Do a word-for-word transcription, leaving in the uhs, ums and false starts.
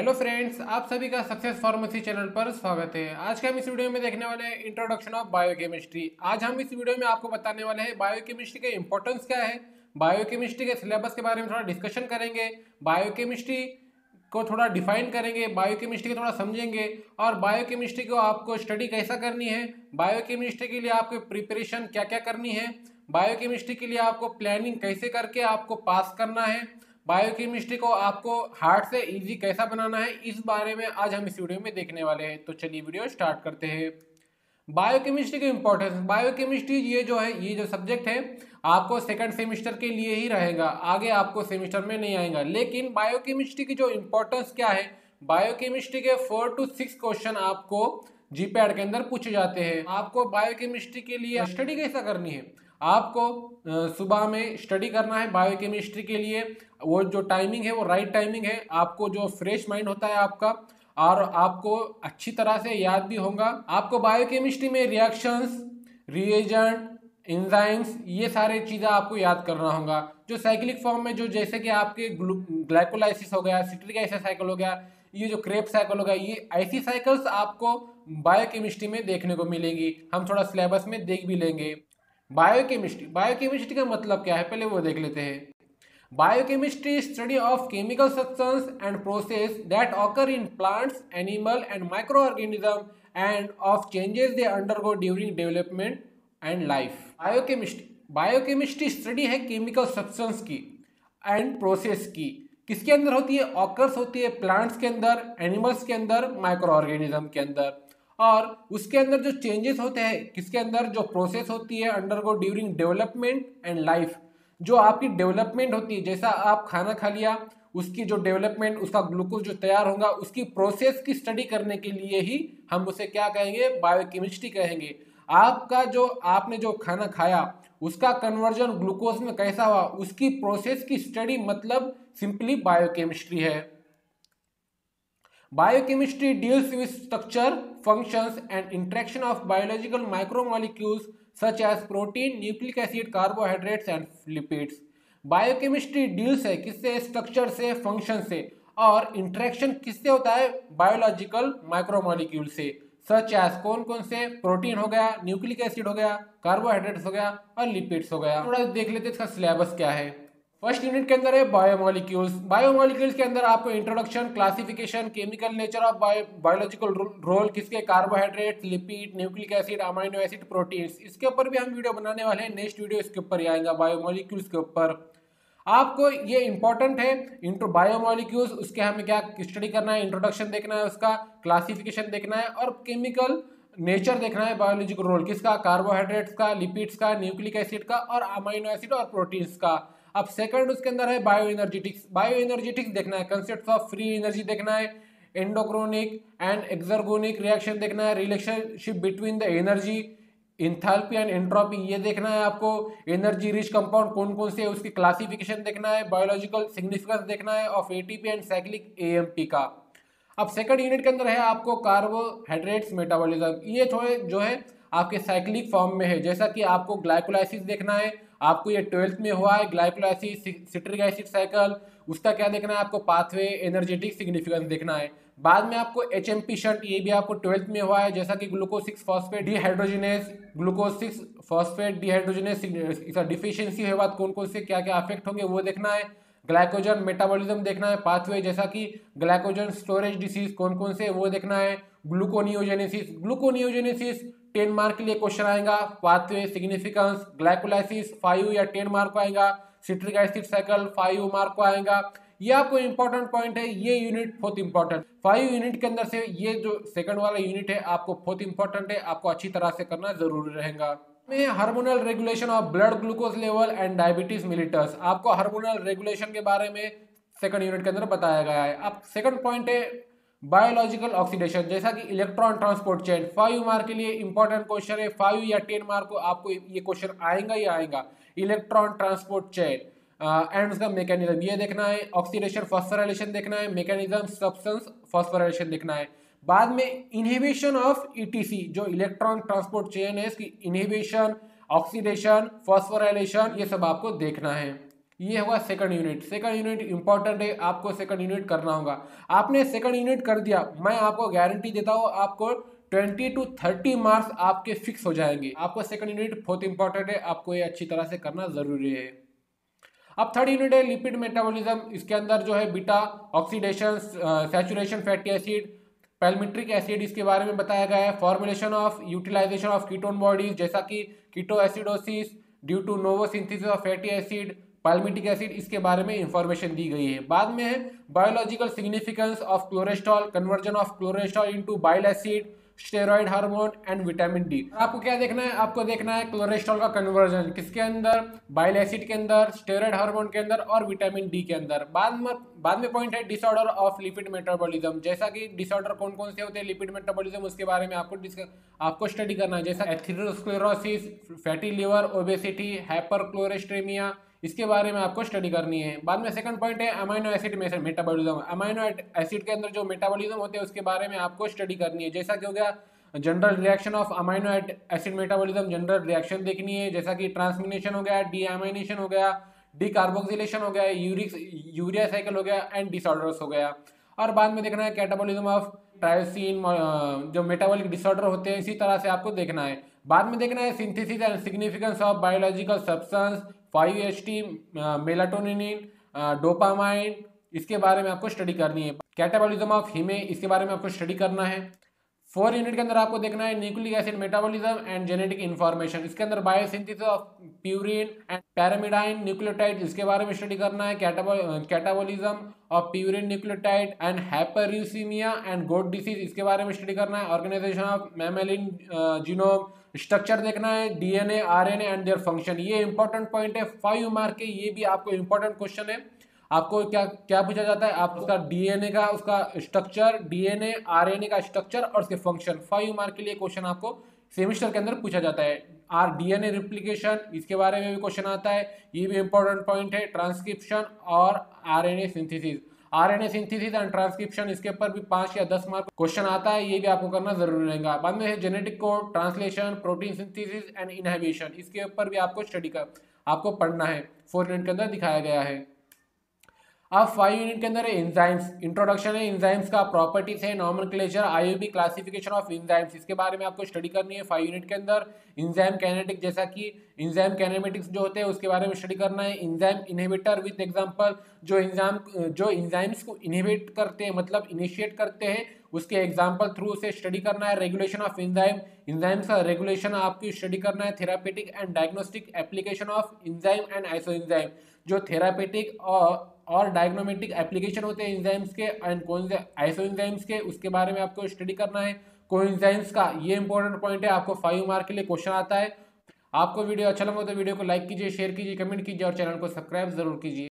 Hello friends, आप सभी का सक्सेस फार्मेसी चैनल पर स्वागत है। आज के हम इस वीडियो में देखने वाले हैं इंट्रोडक्शन ऑफ बायोकेमिस्ट्री। आज हम इस वीडियो में आपको बताने वाले हैं बायोकेमिस्ट्री के इंपॉर्टेंस क्या है, बायोकेमिस्ट्री के सिलेबस के बारे में थोड़ा डिस्कशन करेंगे, बायोकेमिस्ट्री को थोड़ा डिफाइन करेंगे, बायोकेमिस्ट्री को थोड़ा समझेंगे और बायोकेमिस्ट्री को आपको स्टडी कैसा करनी है, बायोकेमिस्ट्री के लिए आपको प्रिपरेशन क्या क्या करनी है, बायोकेमिस्ट्री के लिए आपको प्लानिंग कैसे करके आपको पास करना है, बायोकेमिस्ट्री को आपको हार्ड से इजी कैसा बनाना है, इस बारे में आज हम इस वीडियो में देखने वाले हैं। तो चलिए वीडियो स्टार्ट करते हैं। बायोकेमिस्ट्री की इंपॉर्टेंस। बायोकेमिस्ट्री ये जो है, ये जो सब्जेक्ट है आपको सेकंड सेमेस्टर के लिए ही रहेगा, आगे आपको सेमेस्टर में नहीं आएगा। लेकिन बायोकेमिस्ट्री की जो इंपॉर्टेंस क्या है, बायोकेमिस्ट्री के फोर टू सिक्स क्वेश्चन आपको जीपैड के अंदर पूछे जाते हैं। आपको बायोकेमिस्ट्री के लिए स्टडी कैसा करनी है, आपको सुबह में स्टडी करना है बायोकेमिस्ट्री के लिए। वो जो टाइमिंग है वो राइट टाइमिंग है, आपको जो फ्रेश माइंड होता है आपका, और आपको अच्छी तरह से याद भी होगा। आपको बायोकेमिस्ट्री में रिएक्शंस, रिएजेंट, एंजाइम्स, ये सारे चीज़ें आपको याद करना होगा। जो साइक्लिक फॉर्म में जो जैसे कि आपके ग्लाइकोलाइसिस हो गया, सिट्रिक एसिड साइकिल हो गया, ये जो क्रेब साइकिल हो गया, ये ऐसी साइकिल्स आपको बायोकेमिस्ट्री में देखने को मिलेंगी। हम थोड़ा सिलेबस में देख भी लेंगे। बायोकेमिस्ट्री बायोकेमिस्ट्री का मतलब क्या है, पहले वो देख लेते हैं। Biochemistry study of chemical substance and process that occur in plants, animal and microorganism and of changes they undergo during development and life. Biochemistry biochemistry study है केमिकल सब्सटेंस की एंड प्रोसेस की। किसके अंदर होती है? Occurs होती है plants के अंदर, एनिमल्स के अंदर, माइक्रो ऑर्गेनिज्म के अंदर। और उसके अंदर जो चेंजेस होते हैं, किसके अंदर जो प्रोसेस होती है undergo during development and life. जो आपकी डेवलपमेंट होती है, जैसा आप खाना खा लिया, उसकी जो डेवलपमेंट, उसका ग्लूकोज जो तैयार होगा, उसकी प्रोसेस की स्टडी करने के लिए ही हम उसे क्या कहेंगे? बायोकेमिस्ट्री कहेंगे। आपका जो आपने जो खाना खाया उसका कन्वर्जन ग्लूकोज में कैसा हुआ, उसकी प्रोसेस की स्टडी मतलब सिंपली बायोकेमिस्ट्री है। Biochemistry deals with structure, functions and interaction of biological macromolecules such as protein, nucleic acid, carbohydrates and lipids. Biochemistry deals है किससे? स्ट्रक्चर से, फंक्शन से, और इंटरेक्शन किससे होता है? बायोलॉजिकल माइक्रोमोलिक्यूल से। सच एज कौन कौन से? प्रोटीन हो गया, न्यूक्लिक एसिड हो गया, कार्बोहाइड्रेट्स हो गया और लिपिड्स हो गया। थोड़ा देख लेते हैं इसका सिलेबस क्या है। फर्स्ट यूनिट के अंदर है बायोमोलिक्यूल्स। बायोमोलिक्यूल्स के अंदर आपको introduction, classification, chemical nature of biological role, किसके? Carbohydrate, lipid, nucleic acid, amino acid, proteins. इसके ऊपर भी हम वीडियो बनाने वाले हैं, नेक्स्ट वीडियो इसके ऊपर ही आएगा, बायोमोलिक्यूल्स के ऊपर। आपको ये इंपॉर्टेंट है इंट्रो बायोमोलिक्यूल्स, उसके हमें क्या स्टडी करना है? इंट्रोडक्शन देखना है, उसका क्लासिफिकेशन देखना है और केमिकल नेचर देखना है। बायोलॉजिकल रोल किसका? कार्बोहाइड्रेट्स का, लिपिड्स का, न्यूक्लिक एसिड का और अमाइनो एसिड और प्रोटीन्स का। अब सेकंड उसके अंदर है बायो एनर्जेटिक्स। बायो एनर्जेटिक्स देखना है, कंसेप्ट ऑफ फ्री एनर्जी देखना है, एंडोक्रोनिक एंड एक्सर्गोनिक रिएक्शन देखना है, relationship between the energy, enthalpy and entropy, ये देखना है आपको। एनर्जी रिच कंपाउंड कौन कौन से, उसकी क्लासिफिकेशन देखना है। बायोलॉजिकल सिग्निफिकेंस देखना है of ATP and cyclic AMP का। अब सेकंड यूनिट के अंदर है आपको कार्बोहाइड्रेट्स मेटाबॉलिज्म। ये थोड़े जो है आपके साइक्लिक फॉर्म में है, जैसा कि आपको ग्लाइकोलाइसिस देखना है, आपको ये ट्वेल्थ में हुआ है ग्लाइकोलाइसिस, सिट्रिक एसिड साइकिल, उसका क्या देखना है आपको? पाथवे, एनर्जेटिक सिग्निफिकेंस देखना है। बाद में आपको एचएमपी शंट, ये भी आपको ट्वेल्थ में हुआ है, जैसा कि glucose six phosphate dehydrogenase, glucose six phosphate dehydrogenase, इसका डिफिशियंसी है बाद कौन कौन से क्या क्या अफेक्ट होंगे वो देखना है। ग्लाइकोजन मेटाबॉलिज्म देखना है, पाथवे, जैसा कि ग्लाइकोजन स्टोरेज डिसीज कौन कौन से वो देखना है। ग्लूकोनियोजेनेसिस, ग्लूकोनियोजेनेसिस टेन मार्क के लिए क्वेश्चन आएगा। पाथवे, सिग्निफिकेंस, ग्लाइकोलाइसिस फाइव या टेन मार्क को आएगा। Citric acid cycle five mark को आएगा। ये आपको इंपॉर्टेंट पॉइंट है, ये यूनिट बहुत इंपॉर्टेंट। फाइव यूनिट के अंदर से ये जो सेकंड वाला यूनिट है आपको बहुत इंपॉर्टेंट है, आपको अच्छी तरह से करना जरूरी रहेगा। में hormonal regulation of blood glucose level and diabetes mellitus, आपको हार्मोनल रेगुलेशन के बारे में सेकंड यूनिट के अंदर बताया गया है। अब सेकंड पॉइंट है बायोलॉजिकल ऑक्सीडेशन, जैसा कि electron transport chain. Five mark के लिए इंपॉर्टेंट क्वेश्चन है, फाइव या टेन मार्क को आपको ये क्वेश्चन आएगा ही आएगा। इलेक्ट्रॉन ट्रांसपोर्ट चेन एंड उसका मैकेनिज्म ये देखना है। ऑक्सीडेशन फॉस्फोराइलेशन देखना है, मैकेनिज्म सब्सटेंस फॉस्फोराइलेशन देखना है। बाद में इनहिबिशन ऑफ ईटीसी, जो इलेक्ट्रॉन ट्रांसपोर्ट चेन है, इसकी इनहिबिशन, ऑक्सीडेशन, फॉस्फोराइलेशन, ये सब आपको देखना है। ये होगा second unit. Second unit important है, आपको सेकंड यूनिट करना होगा। आपने सेकंड यूनिट कर दिया, मैं आपको गारंटी देता हूँ आपको ट्वेंटी टू थर्टी मार्क्स आपके फिक्स हो जाएंगे। आपको सेकंड यूनिट बहुत इंपॉर्टेंट है, आपको ये अच्छी तरह से करना जरूरी है। अब थर्ड यूनिट है लिपिड मेटाबॉलिज्म। इसके अंदर जो है beta oxidation, saturation fatty acid, palmitic acid, इसके बारे में बताया गया है। Formulation of utilization of ketone bodies, जैसा कि ketoacidosis due to novosynthesis of fatty acid, palmitic acid, इसके बारे में इंफॉर्मेशन दी गई है। बाद में है biological significance of cholesterol, conversion of cholesterol into bile acid, steroid hormone and vitamin D. आपको क्या देखना है, आपको देखना है क्लोरेस्ट्रॉल का कन्वर्जन किसके अंदर, बाइल एसिड के अंदर, स्टेरॉइड हार्मोन के अंदर और विटामिन डी के अंदर। बाद में बाद में पॉइंट है डिसऑर्डर ऑफ लिपिड मेटाबॉलिज्म, जैसा कि डिसऑर्डर कौन कौन से होते हैं लिपिड मेटाबॉलिज्म, उसके बारे में आपको आपको स्टडी करना है, जैसा atherosclerosis, fatty liver, obesity, hypercholesterolemia, इसके बारे में आपको स्टडी करनी है। बाद में सेकंड पॉइंट है amino acid metabolism. Amino acid के अंदर जो मेटाबॉलिज्म होते हैं उसके बारे में आपको स्टडी करनी है, जैसा कि हो गया general reaction of amino acid metabolism, general reaction देखनी है, जैसा कि ट्रांसमिनेशन हो गया, डीअमाइनेशन हो गया, डीकार्बोक्सिलेशन हो गया, यूरिक यूरिया साइकिल हो गया एंड डिसऑर्डर्स हो गया। और बाद में देखना है कैटाबॉलिज्म ऑफ ट्रायोसिन, जो मेटाबॉलिक डिसऑर्डर होते हैं, इसी तरह से आपको देखना है। बाद में देखना है synthesis and significance of biological substance, five H T, melatonin, dopamine, इसके बारे में आपको स्टडी करनी है। कैटाबॉलिज्म ऑफ हीमे, इसके बारे में आपको स्टडी करना है। फोर यूनिट के अंदर आपको देखना है nucleic acid metabolism and genetic information, इसके अंदर biosynthesis of purine and pyrimidine nucleotide, इसके बारे में स्टडी करना है। Catabolism of purine nucleotide and hyperuricemia and gout disease, इसके बारे में स्टडी करना है। Organization of mammalian genome, structure देखना है, DNA, RNA and their function. ये इंपॉर्टेंट पॉइंट है, फाइव मार्क के, ये भी आपको इंपॉर्टेंट क्वेश्चन है। आपको क्या क्या पूछा जाता है, आप उसका डीएनए का उसका स्ट्रक्चर, डीएनए आरएनए का स्ट्रक्चर और उसके फंक्शन, फाइव मार्क के लिए क्वेश्चन आपको सेमेस्टर के अंदर पूछा जाता है। आर डीएनए रिप्लिकेशन, इसके बारे में भी क्वेश्चन आता है, ये भी इंपॉर्टेंट पॉइंट है। ट्रांसक्रिप्शन और RNA synthesis, RNA synthesis and transcription, इसके ऊपर भी पांच या दस मार्क क्वेश्चन आता है, ये भी आपको करना जरूरी रहेगा। बाद में है genetic code, translation, protein synthesis and inhibition, इसके ऊपर भी आपको स्टडी कर आपको पढ़ना है, फोर यूनिट के अंदर दिखाया गया है। अब फाइव यूनिट के अंदर एंजाइम्स, इंट्रोडक्शन है एंजाइम्स का, प्रॉपर्टीज है, nomenclature, IUB, classification of enzymes, इसके बारे में आपको स्टडी करनी है फाइव यूनिट के अंदर। एंजाइम काइनेटिक, जैसा कि एंजाइम काइनेमेटिक्स जो होते हैं उसके बारे में स्टडी करना है। एंजाइम इनहिबिटर विद एग्जांपल, जो एंजाइम जो एंजाइम्स को इनहिबिट करते हैं, मतलब इनिशिएट करते हैं, उसके एग्जाम्पल थ्रू से स्टडी करना है। रेगुलेशन ऑफ एंजाइम, एंजाइम्स का रेगुलेशन आपकी स्टडी करना है। Therapeutic and diagnostic application of enzyme and isoenzyme, जो थेरापेटिक और और डायग्नोमेटिक एप्लीकेशन होते हैं एंजाइम्स के एंड कौन से आइसोएंजाइम्स के, उसके बारे में आपको स्टडी करना है। कोएंजाइम्स का, ये इंपॉर्टेंट पॉइंट है, आपको फाइव मार्क के लिए क्वेश्चन आता है। आपको वीडियो अच्छा लगा तो वीडियो को लाइक कीजिए, शेयर कीजिए, कमेंट कीजिए और चैनल को सब्सक्राइब जरूर कीजिए।